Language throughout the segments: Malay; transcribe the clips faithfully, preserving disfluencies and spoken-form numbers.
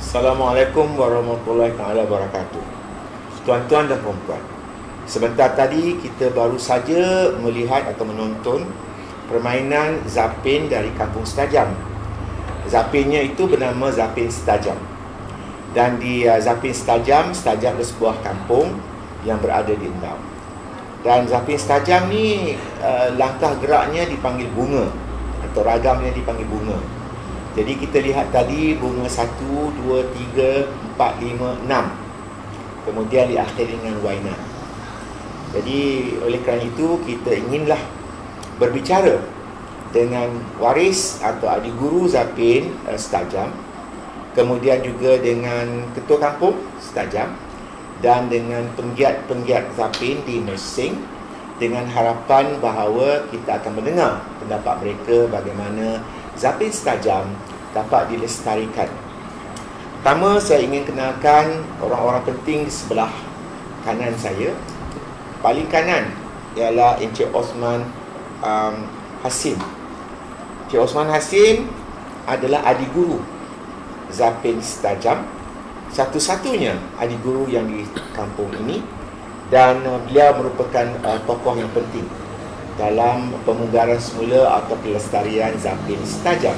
Assalamualaikum warahmatullahi wabarakatuh. Tuan-tuan dan puan-puan, sebentar tadi kita baru saja melihat atau menonton permainan Zapin dari Kampung Setajam. Zapinnya itu bernama Zapin Setajam. Dan di uh, Zapin Setajam, Setajam adalah sebuah kampung yang berada di Endau. Dan Zapin Setajam ni uh, langkah geraknya dipanggil bunga, atau ragamnya dipanggil bunga. Jadi kita lihat tadi bunga satu, dua, tiga, empat, lima, enam. Kemudian diakhiri dengan waina. Jadi oleh kerana itu kita inginlah berbicara dengan waris atau adik guru Zapin uh, Setajam, kemudian juga dengan ketua kampung Setajam dan dengan penggiat-penggiat Zapin di Mersing, dengan harapan bahawa kita akan mendengar pendapat mereka bagaimana Zapin Setajam dapat dilestarikan. Pertama, saya ingin kenalkan orang-orang penting di sebelah kanan saya. Paling kanan ialah Encik Osman um, Hasim. Encik Osman Hasim adalah adik guru Zapin Setajam, satu-satunya adik guru yang di kampung ini, dan uh, beliau merupakan uh, tokoh yang penting dalam pemunggaran semula atau pelestarian Zapin Setajam.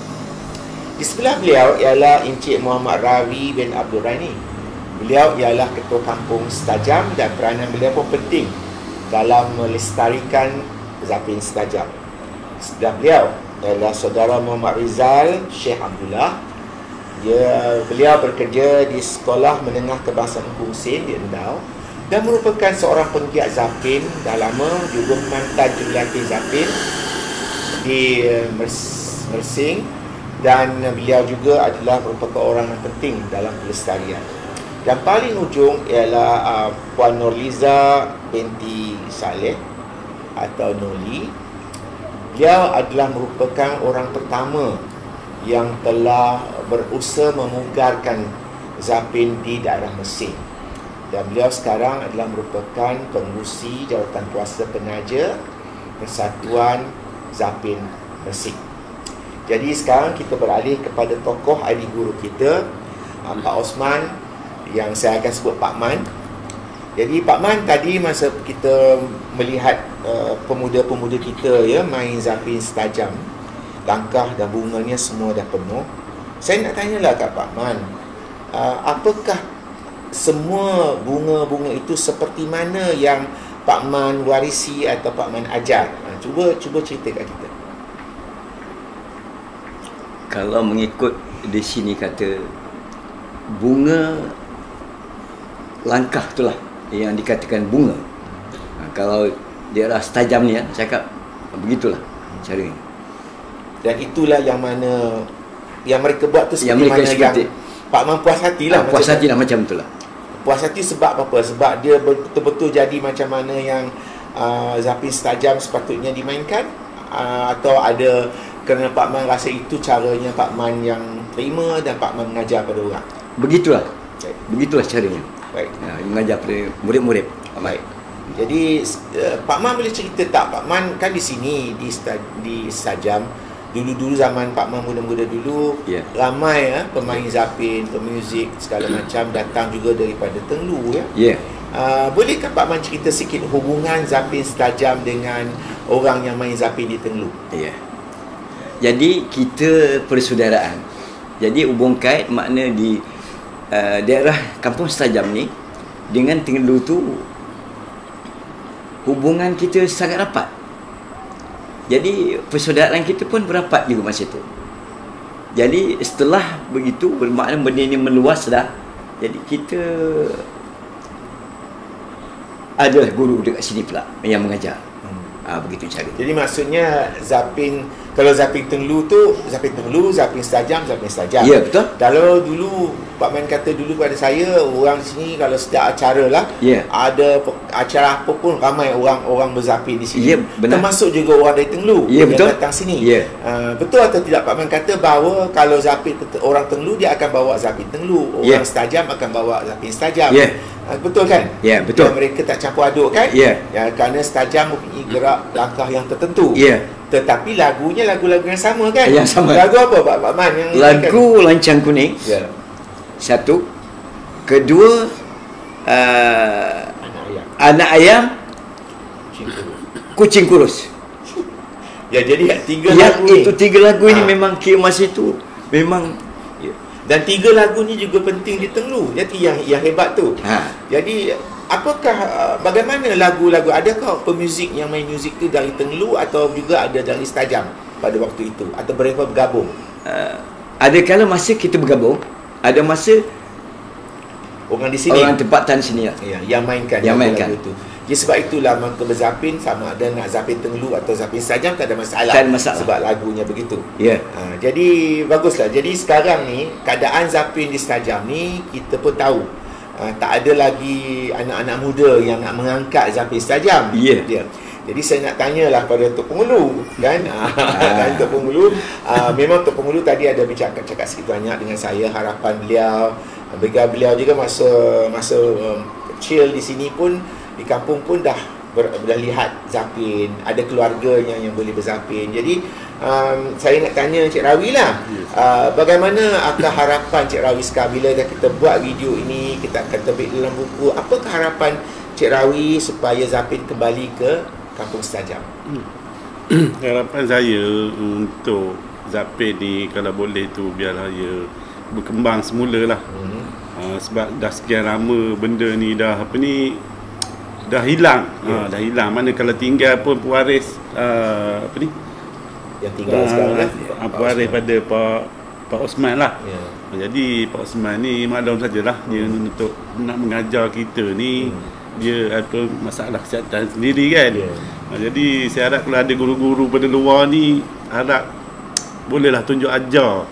Di sebelah beliau ialah Encik Muhammad Rawi bin Abdul Rani. Beliau ialah ketua kampung Setajam dan peranan beliau pun penting dalam melestarikan Zapin Setajam. Di sebelah beliau ialah saudara Muhammad Rizal Sheikh Abdullah. Dia, beliau bekerja di Sekolah Menengah Kebangsaan Engku Husin di Endau dan merupakan seorang penggiat Zapin dah lama, juga mantan jurulatih Zapin di Mersing, dan beliau juga adalah merupakan orang yang penting dalam pelestarian. Dan paling ujung ialah uh, Puan Nurliza binti Saleh atau Noli. Beliau adalah merupakan orang pertama yang telah berusaha memugarkan Zapin di daerah Mersing. Dan beliau sekarang adalah merupakan pengurusi Jawatan Kuasa Penaja Persatuan Zapin Mersing. Jadi sekarang kita beralih kepada tokoh adik guru kita, Pak Osman, yang saya akan sebut Pak Man. Jadi Pak Man tadi masa kita melihat uh, pemuda-pemuda kita ya main Zapin Setajam, langkah dan bunganya semua dah penuh. Saya nak tanyalah kat Pak Man, uh, apakah semua bunga-bunga itu seperti mana yang Pak Man warisi atau Pak Man ajar? Ha, cuba cuba cerita kat kita. Kalau mengikut di sini kata bunga langkah itulah yang dikatakan bunga. Ha, kalau daerah Setajam ni ya, cakap begitulah caranya. Dan itulah yang mana yang mereka buat tu seperti yang mereka mana seperti, yang Pak Man puas hatilah. Ha, puas hatilah macam itulah. Puas hati sebab apa? Sebab dia betul-betul jadi macam mana yang uh, Zapin Setajam sepatutnya dimainkan, uh, atau ada kerana Pak Man rasa itu caranya Pak Man yang terima dan Pak Man mengajar pada orang. Begitulah. Baik. Begitulah caranya. Baik. Ha, mengajar pada murid-murid. Baik. Jadi uh, Pak Man boleh cerita tak? Pak Man kan di sini di di Setajam, dulu-dulu zaman Pak Man muda-muda dulu, yeah, ramai ya, pemain Zapin, pemuzik segala macam datang juga daripada Tenglu ya. Yeah. Uh, bolehkah Pak Man cerita sikit hubungan Zapin Setajam dengan orang yang main Zapin di Tenglu? Ya. Yeah. Jadi kita persaudaraan. Jadi hubung kait makna di uh, daerah Kampung Setajam ni dengan Tenglu tu hubungan kita sangat rapat. Jadi persaudaraan kita pun berapat juga masa tu. Jadi setelah begitu bermakna benda ini meluas dah. Jadi kita adalah guru dekat sini pula yang mengajar. Hmm. Ha, begitu cara. Jadi maksudnya Zapin, kalau Zapin Tenglu tu Zapin Tenglu, Zapin Setajam, Zapin Setajam. Ya, betul. Kalau dulu Pak Man kata dulu pada saya, orang sini kalau setiap acara lah, ya, ada acara apa pun ramai orang-orang berzapin di sini. Ya, benar. Termasuk juga orang dari Tenglu ya, yang betul. datang sini. Ya. Uh, betul atau tidak Pak Man kata bahawa kalau Zapin orang Tenglu dia akan bawa Zapin Tenglu, orang ya, Setajam akan bawa Zapin Setajam. Ya. Uh, betul kan? Ya, betul. Dan mereka tak campur aduk kan? Ya. Ya, kerana Setajam mempunyai gerak langkah yang tertentu. Ya. Tetapi lagunya lagu-lagu yang sama kan? Yang sama. Lagu apa Pak Pak Man yang lagu Lancang Kuning. Ya. Satu. Kedua, uh, Anak ayam. anak ayam, Kucing kurus. kucing kurus. Ya, jadi tiga Yang lagu ni. itu tiga lagu ini Ha. memang kira masa itu memang Ya. Dan tiga lagu ni juga penting ditenglu. Jadi yang yang hebat tu. ha. Jadi apakah uh, bagaimana lagu-lagu, adakah pemuzik yang main muzik tu dari Tenglu atau juga ada dari Setajam pada waktu itu atau mereka bergabung? Uh, ada kala masa kita bergabung, ada masa Orang di sini orang tempatan sini lah. ya, yang mainkan Yang lagu-lagu mainkan. tu. Jadi sebab itulah maka berzapin sama ada nak zapin Tenglu atau zapin Setajam tak ada masalah. Tak ada masalah. Sebab lagunya begitu. Ya. Ha, jadi baguslah. Jadi sekarang ni keadaan zapin di Setajam ni kita pun tahu. Uh, tak ada lagi anak-anak muda yang nak mengangkat zapin Setajam. Ya. Dia. Jadi saya nak tanyalah pada Tok Pengulu kan. Kan Tok Pengulu uh, memang Tok Pengulu tadi ada bercakap-cakap sikit banyak dengan saya, harapan beliau. Bagi beliau juga masa masa um, kecil di sini pun, di kampung pun dah ber, dah lihat zapin, ada keluarganya yang boleh berzapin. Jadi um, saya nak tanya Cik Rawi lah, uh, bagaimana akar harapan Cik Rawi sekarang bila dah kita buat video ini, kita akan terbit dalam buku, apakah harapan Cik Rawi supaya zapin kembali ke Kampung Setajam? Harapan saya untuk zapin ni kalau boleh tu biarlah ia berkembang semula lah. Hmm. Uh, sebab dah sekian lama benda ni dah apa ni dah hilang. Ya. Ha, dah hilang. Mana kalau tinggal pun pewaris uh, apa ni? Yang tinggal sekarang kan? Uh, pewaris pada Pak Pak Osman lah. Ya. Ha, jadi Pak Osman ni maklum sajalah dia untuk nak mengajar kita ni Hmm. dia ada masalah kesihatan sendiri kan. Ya. Ha, jadi saya harap kalau ada guru-guru pada luar ni harap bolehlah tunjuk ajar.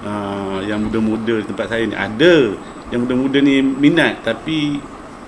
Uh, yang muda-muda di tempat saya ni ada yang muda-muda ni minat tapi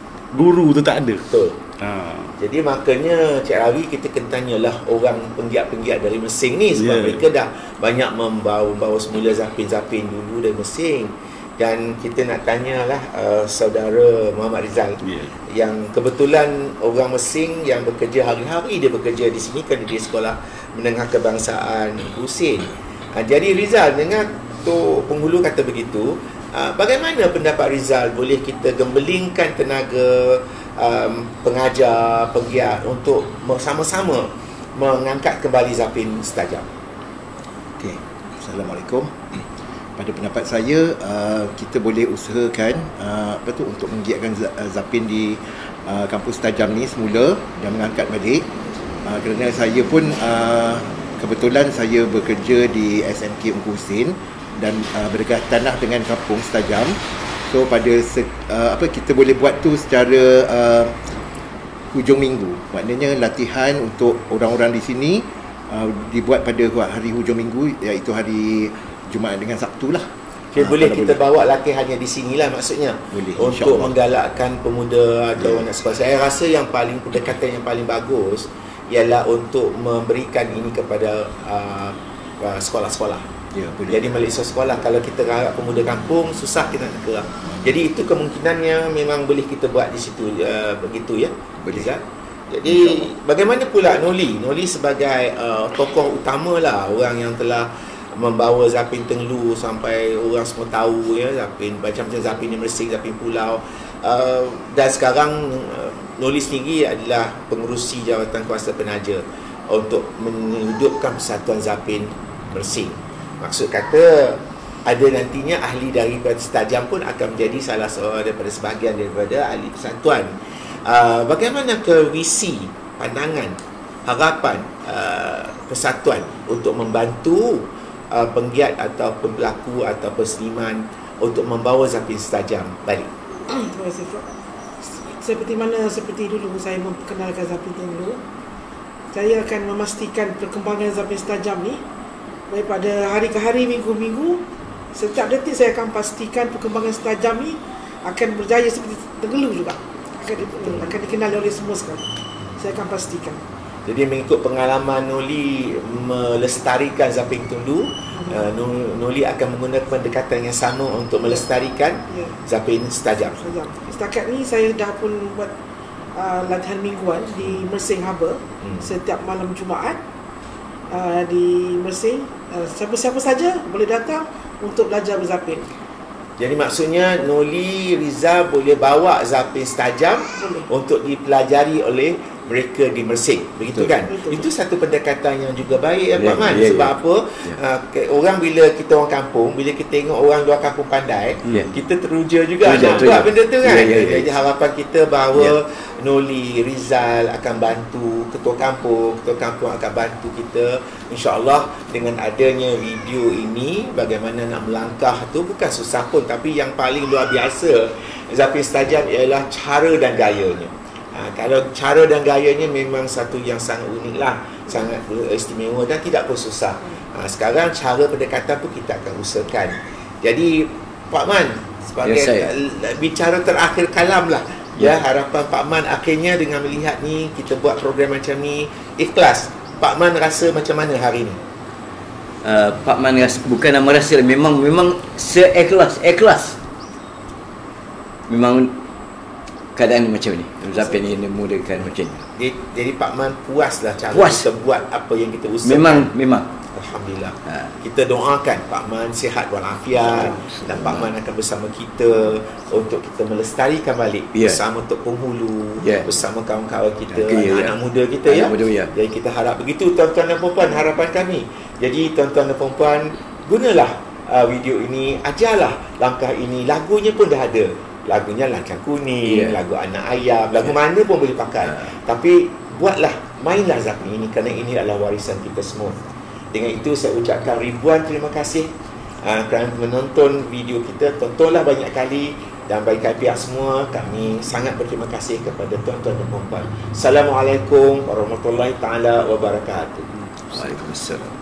guru tu tak ada. Betul. Ha. Jadi makanya Cik Rawi kita kena tanyalah orang penggiat-penggiat dari Mesing ni sebab Ya. mereka dah banyak membawa bawa semula zapin-zapin dulu dari Mesing. Dan kita nak tanyalah uh, saudara Muhammad Rizal Ya. yang kebetulan orang Mesing yang bekerja hari-hari, dia bekerja di sini kerana dia sekolah menengah kebangsaan Husin. Uh, jadi Rizal, dengar Tok Penghulu kata begitu, uh, bagaimana pendapat Rizal boleh kita gembelingkan tenaga um, pengajar, penggiat untuk sama-sama mengangkat kembali zapin Setajam? Okey. Assalamualaikum. Pada pendapat saya, uh, kita boleh usahakan uh, apa tu untuk menggiatkan zapin di uh, kampus Setajam ni semula dan mengangkat balik. Uh, kerana saya pun uh, kebetulan saya bekerja di S M K Ungku Husin dan uh, berdekatan lah dengan kampung Setajam. So pada se, uh, apa kita boleh buat tu secara uh, hujung minggu. Maknanya latihan untuk orang-orang di sini uh, dibuat pada hari hujung minggu, iaitu hari Jumaat dengan Sabtu lah. Okay, Ah, boleh kalau kita bawa latihannya di sinilah maksudnya. Boleh, untuk insyaAllah. menggalakkan pemuda atau Ya. anak sekolah. Saya rasa yang paling pendekatan yang paling bagus ialah untuk memberikan ini kepada uh, uh, sekolah-sekolah. Ya, boleh. Jadi Malaysia sekolah, kalau kita harap pemuda kampung, susah kita nak gerak. Jadi itu kemungkinannya memang boleh kita buat di situ, uh, begitu ya. Boleh. Rizal? Jadi bagaimana pula Noli? Noli sebagai uh, tokoh utama lah, orang yang telah membawa zapin Tenglu sampai orang semua tahu ya, zapin macam-macam zapin di Mersing, zapin Pulau. Uh, dan sekarang uh, Noli sendiri adalah pengerusi jawatan kuasa penaja untuk menghidupkan Persatuan Zapin Mersing. Maksud kata ada nantinya ahli daripada Setajam pun akan menjadi salah seorang daripada sebahagian daripada ahli persatuan. Uh, bagaimana ke visi, pandangan, harapan uh, persatuan untuk membantu uh, penggiat atau pelaku atau seniman untuk membawa zapin Setajam balik? Terima kasih, Prof. Seperti mana seperti dulu saya memperkenalkan zapin Tenglu, saya akan memastikan perkembangan zapin Setajam ni daripada hari ke hari, minggu-minggu, setiap detik saya akan pastikan perkembangan Setajam ni akan berjaya seperti Tenglu juga, akan, di, akan dikenal oleh semua sekali. Saya akan pastikan. Jadi mengikut pengalaman Noli melestarikan zapin Tenglu, uh, Noli akan menggunakan pendekatan yang sama untuk melestarikan Ya. zapin Setajam. Setajam. Setakat ni saya dah pun buat uh, latihan mingguan di Mersing Harbour Hmm. setiap malam Jumaat uh, di Mersing. Uh, siapa-siapa saja boleh datang untuk belajar berzapin. Jadi maksudnya Noli Rizal boleh bawa zapin setajam Boleh. untuk dipelajari oleh mereka di Mersing, begitu Betul. kan? Betul. Itu satu pendekatan yang juga baik ya, Ya, Pak Man. ya, Sebab ya. apa? Uh, ke- orang bila kita orang kampung, bila kita tengok orang luar kampung pandai, Ya. kita teruja juga Teruja, nak teruja. buat benda tu kan. Ya, ya, ya. Jadi harapan kita bahawa Ya. Noli Rizal akan bantu ketua kampung, ketua kampung akan bantu kita. InsyaAllah dengan adanya video ini, bagaimana nak melangkah tu bukan susah pun, tapi yang paling luar biasa zapin setajam ialah cara dan gayanya. Ha, kalau cara dan gayanya memang satu yang sangat unik lah, sangat istimewa dan tidak pun susah. Ha, sekarang cara pendekatan pun kita akan usahakan. Jadi Pak Man, sebagai Ya, saya. bicara terakhir kalam lah, ya, harapan Pak Man akhirnya dengan melihat ni, kita buat program macam ni, ikhlas. Pak Man rasa macam mana hari ni? Uh, Pak Man rasa, bukan nama rasa, memang memang seikhlas ikhlas. Memang keadaan macam ni, Zapin ni memudahkan macam ni. Jadi, jadi Pak Man puas lah cara Puas. kita buat apa yang kita usahakan. Memang memang Alhamdulillah. Ha. Kita doakan Pak Man sihat walafiat dan Pak Man akan bersama kita untuk kita melestarikan balik Ya. bersama Tok Penghulu, Ya. bersama kawan-kawan kita, Okey, ya. anak-anak muda kita Anak ya. muda, ya. Jadi kita harap begitu tuan-tuan dan puan-puan, harapan kami. Jadi tuan-tuan dan puan-puan, gunalah uh, video ini, ajarlah langkah ini. Lagunya pun dah ada. Lagunya Lancang Kuning, Ya. lagu Anak Ayam, lagu Ya. mana pun boleh pakai. Ha. Tapi buatlah, mainlah Zapin ini kerana ini adalah warisan kita semua. Dengan itu saya ucapkan ribuan terima kasih uh, kerana menonton video kita. Tontonlah banyak kali, dan bagi kami pihak semua, kami sangat berterima kasih kepada tuan-tuan dan puan-puan. Assalamualaikum warahmatullahi taala wabarakatuh. Waalaikumsalam.